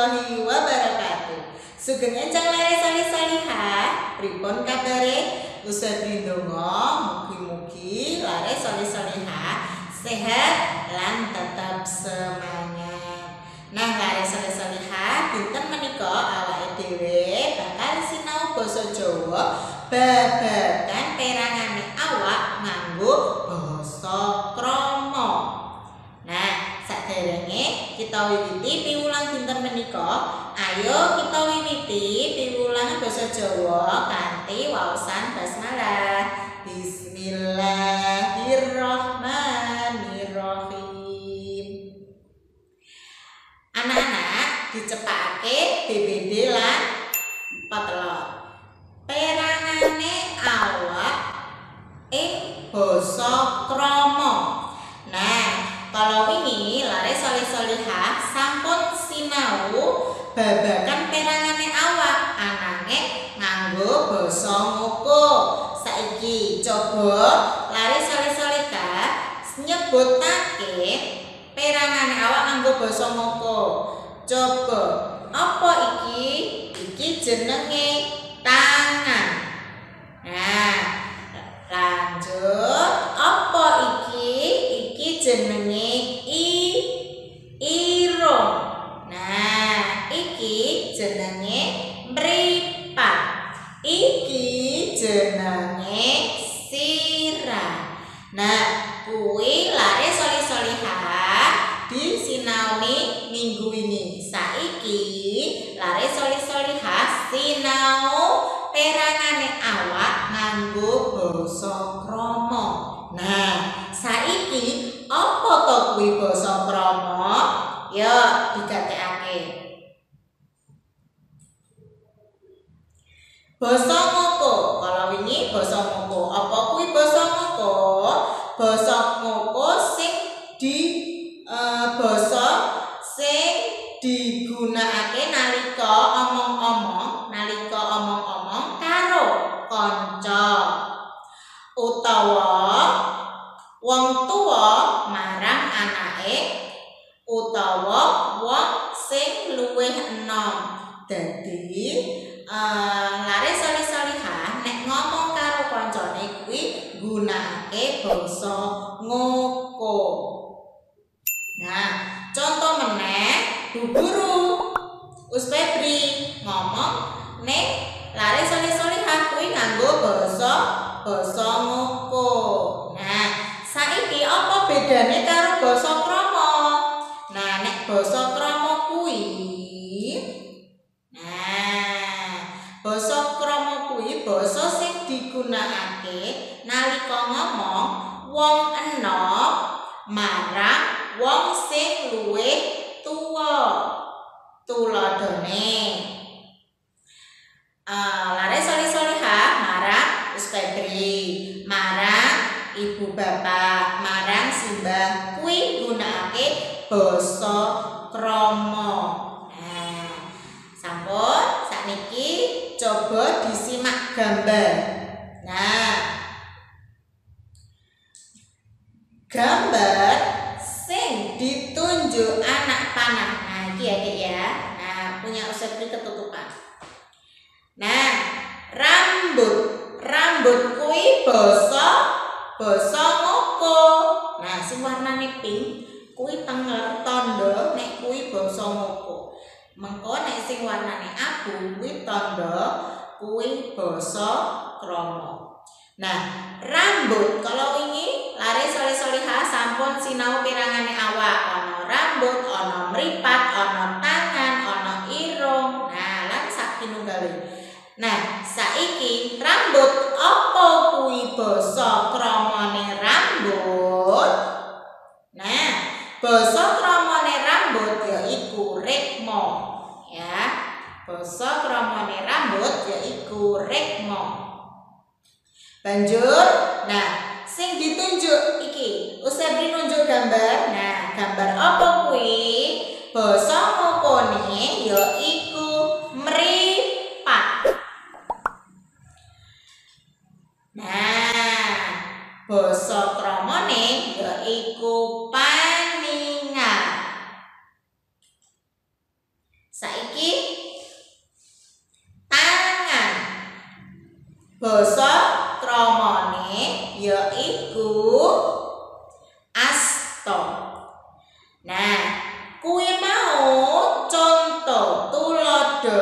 warahmatullahi wabarakatuh. Sugeng enjang lare salih-salihah, pripun kabare? Usah ndonga mugi-mugi lare salih-salihah sehat lan tetap semangat. Nah, lare salih-salihah dinten menika awake dhewe bakal sinau basa Jawa babagan perangane awak nganggo basa krama. Nah, saderenge kita wiwiti piwulang dinten menika, ayo kita wiwiti piwulang basa Jawa kanthi waosan basmalah. Bismillahirrahmanirrahim. Anak-anak dicepakake BBD lan potlot. Perangane awak ing basa krama. Nah, kalau ini lare salih-salihah sampun sinau babagan perangane awak ananging nganggo basa ngoko. Saiki coba lare salih-salihah nyebutake perangane awak nganggo basa ngoko. Coba apa iki? Iki jenenge tangan. Nah, lanjut apa iki? Iki jenenge irung. Nah, iki jenenge mripat. Iki jenenge sirah. Nah, kuwi lare salih-salihah disinaoni minggu ini. Saiki lare salih-salihah sinau perangane awak nganggo basa krama. Nah, saiki apa to kuwi basa krama? Ya, digatekake. Basa ngoko. Kalau wingi basa ngoko. Apa kuwi basa ngoko? Basa ngoko sing basa sing digunakake nalika omong-omong karo kanca utawa wong tuwa marang anake utawa wong sing luwih enom. Dadi lare salih-salihah nek ngomong karo kancane kuwi gunakake basa ngoko. Nah, contoh meneh Bu Guru Us Febri ngomong nek lare salih-salihah kuwi nganggo basa ngoko. Nah, saiki apa bedane karo basa krama? Nah, nek basa krama kuwi basa krama kuwi basa sing digunakake nalika ngomong wong enom marang wong sing luwih tuwa. Tuladhane lare salih-salihah marang Us Febri, marang ibu bapak, marang simbah kuwi gunakake basa krama. Nah, sampun sakniki coba disimak gambar. Nah, gambar sing ditunjuk anak panah. Nah, iki adik ya. Nah, punya Us Febri ketutupan. Nah, rambut kuwi basa ngoko. Nah, sing warnane pink kuwi tenger tandha nek kuwi basa ngoko. Mengko nek sing warnane abu kuwi tandha kuwi basa krama. Nah, rambut kalau ini lare salih-salihah sampun sinau pirangane awak. Ana rambut, ana mripat, ana tangan, ana irung. Nah, lan sak pinunggale. Nah, saiki rambut apa kuwi basa kramane rambut? Nah, basa kramane rambut yaiku rekmo. Ya, basa kramane rambut yaiku rekmo. Banjur, nah, sing ditunjuk iki, Us Febri nunjuk gambar. Nah, gambar apa kuwi? Basa ngokone yaiku mripat. Nah, basa kramane yaiku paningal. Saiki yaiku asta. Nah, kuwi mau contoh tulodo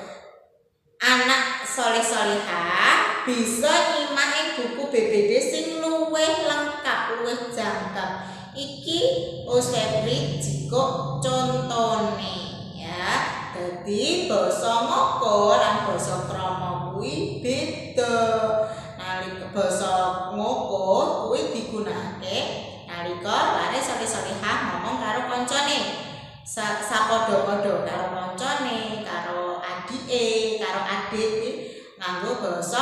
anak soleh-solehah bisa nyimak buku BBD sing luwih lengkap, luwih jangkep. Iki Us Febri jiko contone ya. Dadi basa Ngoko lan basa Krama kuwi beda. Nalika basa Ngoko kuwi digunakake nalika lare soleh-solehah ngomong karo kancane. Sapadha-padha karo kancane, karo adike, karo adik nganggo basa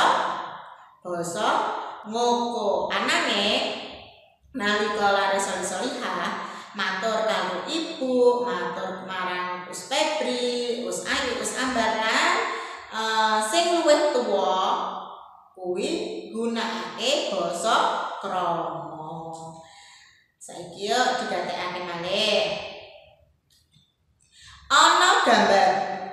Ngoko. Anane nalika lare soleh-solehah matur karo ibu, matur marang Us Febri, Us Ayu, Us Ambar lan sing luwih tuwa kuwi gunakake basa Krama. Saiki yo digatekake malih. Ana gambar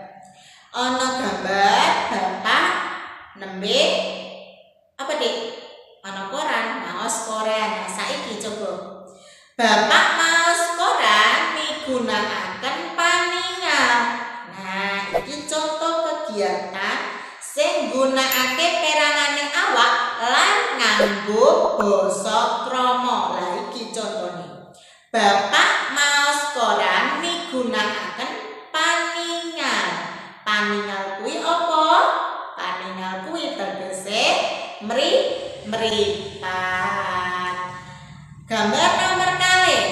bapak nembe apa Dik? Ana koran, maos koran. Nah, saiki coba bapak maos koran migunakaken paningal. Nah, iki contoh kegiatan sing gunakake perangane awak lan nganggo basa Krama. Lah iki contone. Bapak maos koran migunakaken paningal. Paningal kuwi apa? Paningal kuwi tegese mripat. Gambar nomor kalih.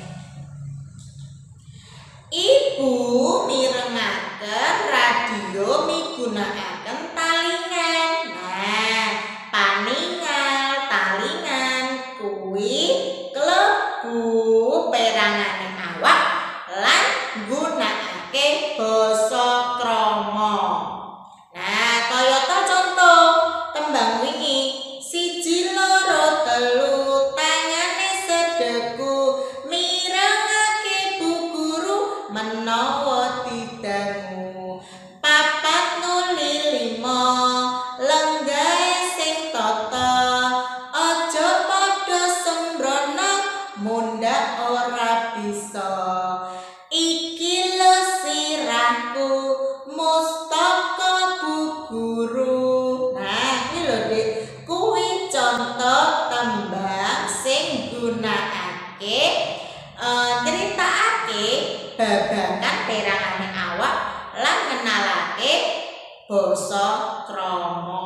Ibu mirengaken radio migunakaken talingan. Nah, paningal, talingan kuwi klebu perangane awak lan gunakake basa Krama. Nah, kayata contoh tembang wingi 1 2 3 tangane sedeku mirengake Bu Guru menawa didangu 4 nuli 5 lenggahe sing tata aja padha sembrono mundhak ora bisa iki lho sirahku mustaka Bu Guru. Nah, iki lho Dik, kuwi contoh tembang sing gunakake critakake babagan perangane awak lan ngenalake basa Krama.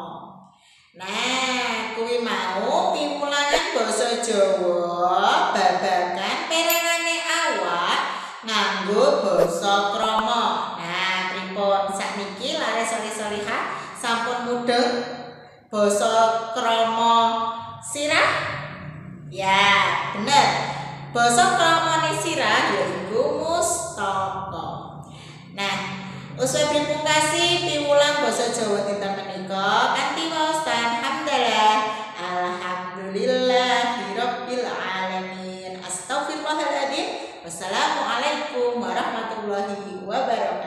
Nah, kuwi mau piwulangan basa Jawa babagan perangane awak nganggo basa Krama. Nah, pripun sakniki lare soleh-solehah sampun mudeng basa Krama sirah? Ya, bener. Basa Kramane sirah yaiku mustaka. Nah, Us Febri pungkasi piwulang basa Jawa dinten menika kanthi waosan hamdalah alhamdulillahirabbil alamin. Astaghfirullahaladzim. Wassalamualaikum warahmatullahi wabarakatuh.